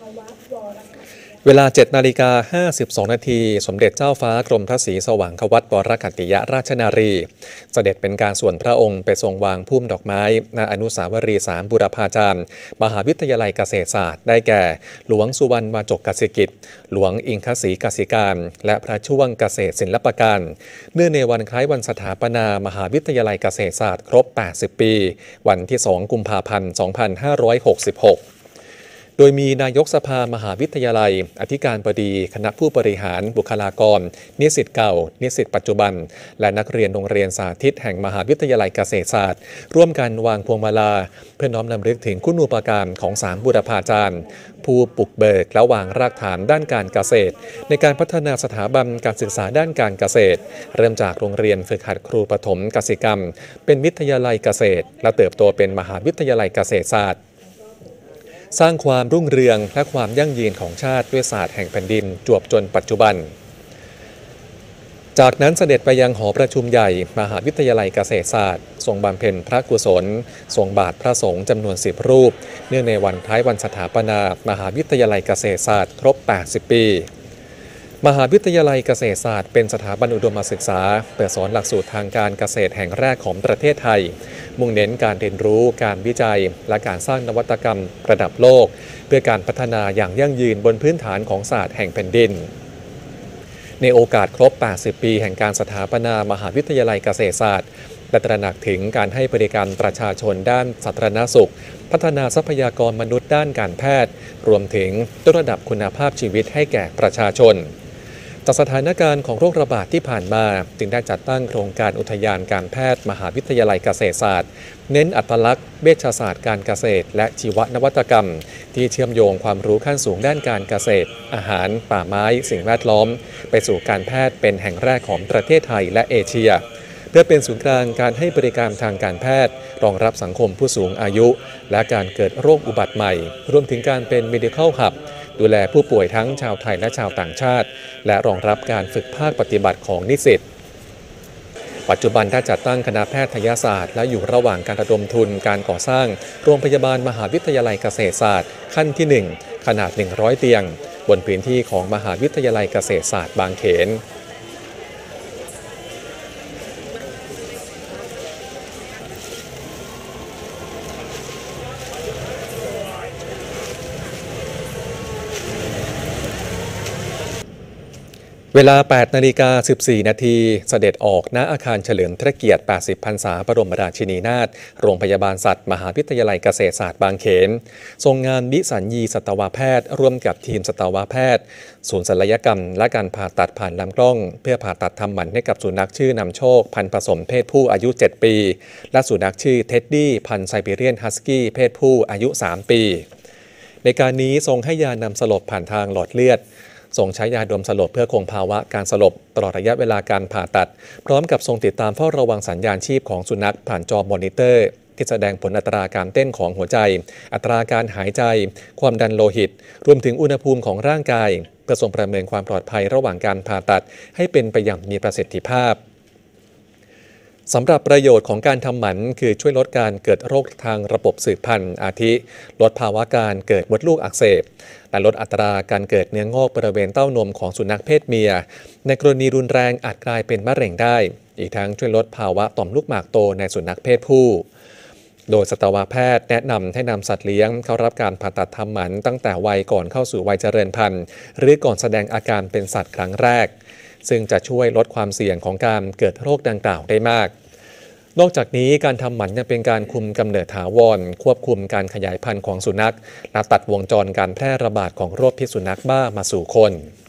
เวลา 7:52 นาทีสมเด็จเจ้าฟ้ากรมพระศรีสว่างควัตรวรคัตติยราชนารีเสด็จเป็นการส่วนพระองค์ไปทรงวางพุ่มดอกไม้ณอนุสาวรีย์สามบุรพาจารย์มหาวิทยาลัยเกษตรศาสตร์ได้แก่หลวงสุวรรณวาจกกสิกิจหลวงอิงคศรีกสิการและพระช่วงเกษตรศิลปการเนื่องในวันคล้ายวันสถาปนามหาวิทยาลัยเกษตรศาสตร์ครบ 80 ปี วันที่ 2 กุมภาพันธ์ 2566โดยมีนายกสภามหาวิทยาลัยอธิการบดีคณะผู้บริหารบุคลากรนิสิตเก่านิสิตปัจจุบันและนักเรียนโรงเรียนสาธิตแห่งมหาวิทยาลัยเกษตรศาสตร์ร่วมกันวางพวงมาลาเพื่อน้อมรำลึกถึงคุณูปการของสามบุรพาจารย์ผู้ปลุกเบิกและวางรากฐานด้านการเกษตรในการพัฒนาสถาบันการศึกษาด้านการเกษตรเริ่มจากโรงเรียนฝึกหัดครูประถมกสิกรรมเป็นวิทยาลัยเกษตรและเติบโตเป็นมหาวิทยาลัยเกษตรศาสตร์สร้างความรุ่งเรืองและความยั่งยืนของชาติด้วยศาสตร์แห่งแผ่นดินจวบจนปัจจุบันจากนั้นเสด็จไปยังหอประชุมใหญ่มหาวิทยาลัยเกษตรศาสตร์ทรงบำเพ็ญพระกุศลทรงบาทพระสงฆ์จำนวน10 รูปเนื่องในวันคล้ายวันสถาปนามหาวิทยาลัยเกษตรศาสตร์ครบ 80 ปีมหาวิทยาลัยเกษตรศาสตร์เป็นสถาบันอุดมศึกษาเปิดสอนหลักสูตรทางการเกษตรแห่งแรกของประเทศไทยมุ่งเน้นการเรียนรู้การวิจัยและการสร้างนวัตกรรมระดับโลกเพื่อการพัฒนาอย่างยั่งยืนบนพื้นฐานของศาสตร์แห่งแผ่นดินในโอกาสครบ 80 ปีแห่งการสถาปนามหาวิทยาลัยเกษตรศาสตร์และตระหนักถึงการให้บริการประชาชนด้านสาธารณสุขพัฒนาทรัพยากรมนุษย์ด้านการแพทย์รวมถึงยกระดับคุณภาพชีวิตให้แก่ประชาชนจากสถานการณ์ของโรคระบาดที่ผ่านมาจึงได้จัดตั้งโครงการอุทยานการแพทย์มหาวิทยาลัยเกษตรศาสตร์เน้นอัตลักษณ์เวชศาสตร์การเกษตรและชีวนวัตกรรมที่เชื่อมโยงความรู้ขั้นสูงด้านการเกษตรอาหารป่าไม้สิ่งแวดล้อมไปสู่การแพทย์เป็นแห่งแรกของประเทศไทยและเอเชียเพื่อเป็นศูนย์กลางการให้บริการทางการแพทย์รองรับสังคมผู้สูงอายุและการเกิดโรคอุบัติใหม่รวมถึงการเป็น medical hubดูแลผู้ป่วยทั้งชาวไทยและชาวต่างชาติและรองรับการฝึกภาคปฏิบัติของนิสิตปัจจุบันได้จัดตั้งคณะแพทยศาสตร์และอยู่ระหว่างการระดมทุนการก่อสร้างโรงพยาบาลมหาวิทยาลัยเกษตรศาสตร์ขั้นที่ 1ขนาด100 เตียงบนพื้นที่ของมหาวิทยาลัยเกษตรศาสตร์บางเขนเวลา 8:14 นาทีเสด็จออกณอาคารเฉลิมพระเกียรติ 80 พรรษาบรมราชินีนาถโรงพยาบาลสัตว์มหาวิทยาลัยเกษตรศาสตร์บางเขนทรงงานวิสัญญีสัตวแพทย์ร่วมกับทีมสัตวแพทย์ศูนย์ศัลยกรรมและการผ่าตัดผ่านลำกล้องเพื่อผ่าตัดทำหมันให้กับสุนัขชื่อนำโชคพันธุ์ผสมเพศผู้อายุ 7 ปีและสุนัขชื่อเท็ดดี้พันธุ์ไซบีเรียนฮัสกี้เพศผู้อายุ 3 ปีในการนี้ทรงให้ยานำสลบผ่านทางหลอดเลือดทรงใช้ยาดมสลบเพื่อคงภาวะการสลบตลอดระยะเวลาการผ่าตัดพร้อมกับทรงติดตามเฝ้าระวังสัญญาณชีพของสุนัขผ่านจอมอนิเตอร์ที่แสดงผลอัตราการเต้นของหัวใจอัตราการหายใจความดันโลหิตรวมถึงอุณหภูมิของร่างกายเพื่อทรงประเมินความปลอดภัยระหว่างการผ่าตัดให้เป็นไปอย่างมีประสิทธิภาพสำหรับประโยชน์ของการทำหมันคือช่วยลดการเกิดโรคทางระบบสืบพันธุ์อาทิลดภาวะการเกิดมดลูกอักเสบและลดอัตราการเกิดเนื้องอกบริเวณเต้านมของสุนัขเพศเมียในกรณีรุนแรงอาจกลายเป็นมะเร็งได้อีกทั้งช่วยลดภาวะต่อมลูกหมากโตในสุนัขเพศผู้โดยสัตวแพทย์แนะนำให้นำสัตว์เลี้ยงเข้ารับการผ่าตัดทำหมันตั้งแต่วัยก่อนเข้าสู่วัยเจริญพันธุ์หรือก่อนแสดงอาการเป็นสัตว์ครั้งแรกซึ่งจะช่วยลดความเสี่ยงของการเกิดโรคดังกล่าวได้มากนอกจากนี้การทำหมันยังเป็นการคุมกำเนิดถาวรควบคุมการขยายพันธุ์ของสุนัขและตัดวงจรการแพร่ระบาดของโรคพิษสุนัขบ้ามาสู่คน